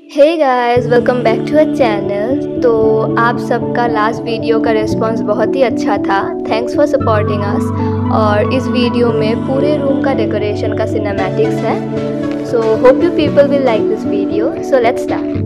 Hey guys, welcome back to a channel. तो आप सबका लास्ट वीडियो का रिस्पांस बहुत ही अच्छा था। Thanks for supporting us. और इस वीडियो में पूरे रूम का डेकोरेशन का सिनेमैटिक्स है। So hope you people will like this video. So let's start.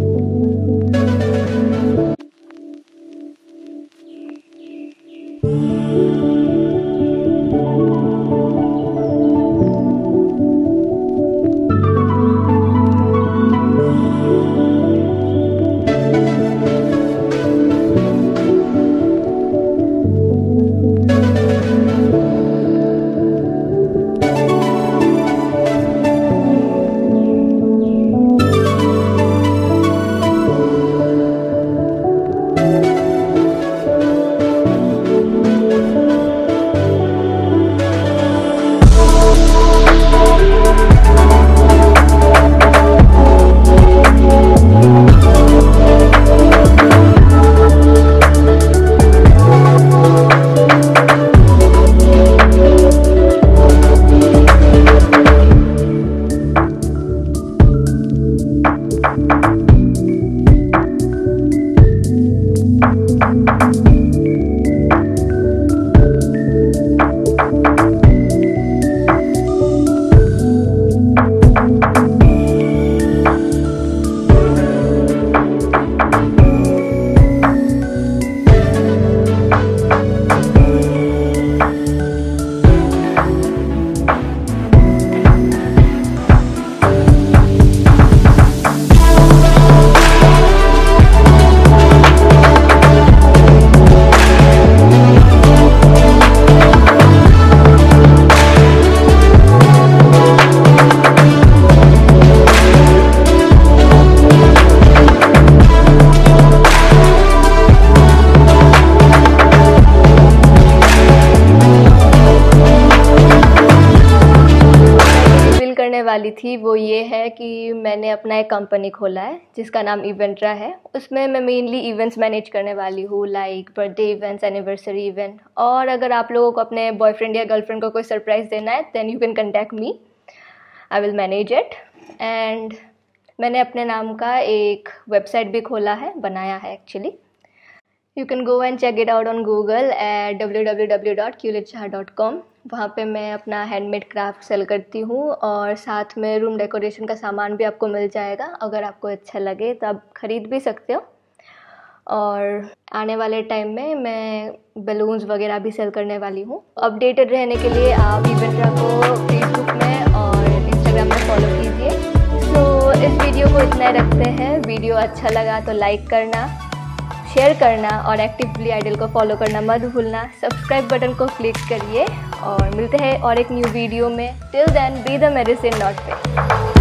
करने वाली थी वो ये है कि मैंने अपना एक कंपनी खोला है जिसका नाम इवेंट्रा है। उसमें मैं मेनली इवेंट्स मैनेज करने वाली हूँ, like birthday events, anniversary event. और अगर आप लोगों को अपने बॉयफ्रेंड या गर्लफ्रेंड को कोई सरप्राइज़ देना है then you can contact me, I will manage it. And मैंने अपने नाम का एक वेबसाइट भी खोला है, बनाया है actually. You can go and check it out on Google at www.qlitchaha.com। वहाँ पे मैं अपना हैंडमेड क्राफ्ट सेल करती हूँ और साथ में रूम डेकोरेशन का सामान भी आपको मिल जाएगा। अगर आपको अच्छा लगे तो आप ख़रीद भी सकते हो। और आने वाले टाइम में मैं बलून्स वगैरह भी सेल करने वाली हूँ। अपडेटेड रहने के लिए आप इवेंट्रा को फेसबुक में और इंस्टाग्राम में फॉलो कीजिए। तो इस वीडियो को इतना ही रखते हैं। वीडियो अच्छा लगा तो लाइक करना, शेयर करना और एक्टिवली आइडल को फॉलो करना मत भूलना। सब्सक्राइब बटन को क्लिक करिए और मिलते हैं और एक न्यू वीडियो में। Till then be the medicine not पे।